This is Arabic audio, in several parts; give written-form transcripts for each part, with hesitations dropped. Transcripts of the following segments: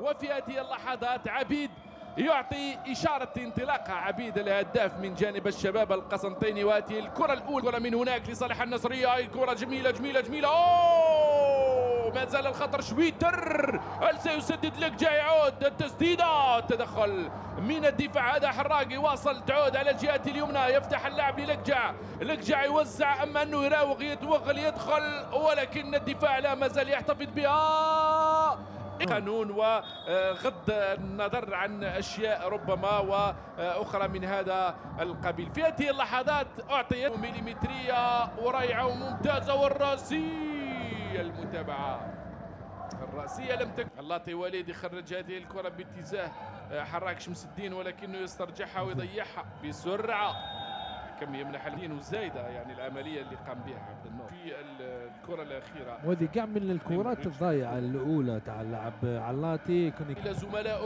وفي هذه اللحظات عبيد يعطي إشارة انطلاقها، عبيد الهداف من جانب الشباب القسنطيني. وهذه الكرة الأولى من هناك لصالح النصرية. هاي كرة جميلة جميلة جميلة. ما زال الخطر. شويتر هل سيسدد؟ لقجع يعود التسديدة، التدخل من الدفاع. هذا حراقي واصل، تعود على الجهة اليمنى، يفتح اللعب للقجع. لقجع يوزع، أما أنه يراوغ يتوغل يدخل، ولكن الدفاع لا ما زال يحتفظ بها. قانون وغض النظر عن أشياء ربما وأخرى من هذا القبيل. في هذه اللحظات أعطيت مليمترية ورائعة وممتازة، والرأسية المتابعة الرأسية لم تكن. اللاطي وليد يخرج هذه الكرة باتجاه حراك شمس الدين، ولكنه يسترجعها ويضيعها بسرعة. كم يمنح الدين وزايدة يعني العملية اللي قام بها عبد النور في الكرة الأخيرة. وهذه كاع من الكرات الضايعة الأولى تاع اللاعب علاتي. إلى زملائه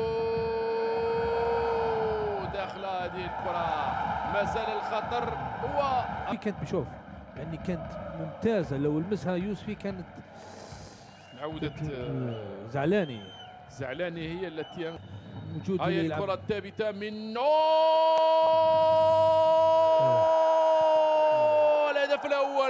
داخل هذه الكرة، ما زال الخطر. هو كانت بشوف يعني كانت ممتازة، لو لمسها يوسفي كانت عودة زعلاني هي التي وجود. هاي الكرة الثابتة من الهدف الأول،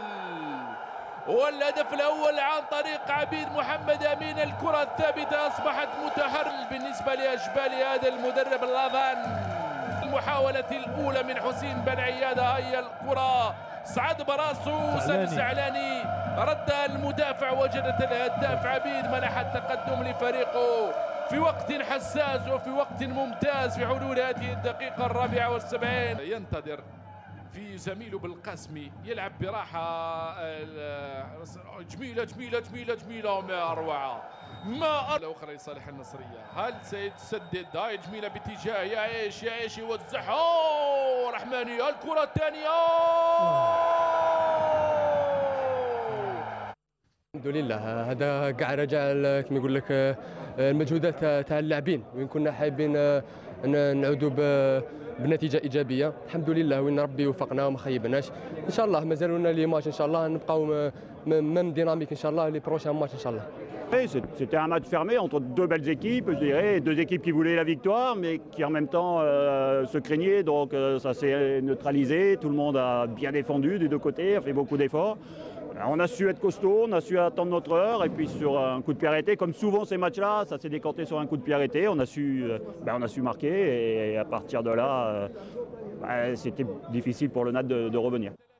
والهدف الأول عن طريق عبيد محمد أمين. الكرة الثابتة أصبحت متحرر بالنسبة لأشبال هذا المدرب اللافان. المحاولة الأولى من حسين بن عيادة، هاي الكرة صعد براسه زعلاني، رد المدافع، وجدت الهداف عبيد منح التقدم لفريقه في وقت حساس وفي وقت ممتاز في حلول هذه الدقيقة 74. ينتظر في زميله بالقاسمي، يلعب براحة. جميلة جميلة جميلة جميلة، ما أروعة، ما أخرى لصالح النصرية. هل سيتسدد؟ هاي جميلة باتجاه يعيش يوزعها رحماني. الكرة الثانية الحمد لله. هذا كاع رجع كما يقول لك المجهودات تاع اللاعبين، وين كنا حابين نعودوا بنتيجه ايجابيه. الحمد لله وين ربي وفقنا وما خيبناش. ان شاء الله مازالوا لنا لي ماتش، ان شاء الله نبقاو ميم ديناميك ان شاء الله لي بروشان ماتش ان شاء الله. C'était un match fermé entre deux belles équipes, je dirais, deux équipes qui voulaient la victoire, mais qui en même temps se craignaient. Donc ça s'est neutralisé, tout le monde a bien défendu des deux côtés, a fait beaucoup d'efforts. On a su être costaud, on a su attendre notre heure, et puis sur un coup de pied arrêté, comme souvent ces matchs-là, ça s'est décanté sur un coup de pied arrêté. On a su marquer, et à partir de là, c'était difficile pour le NAD de revenir.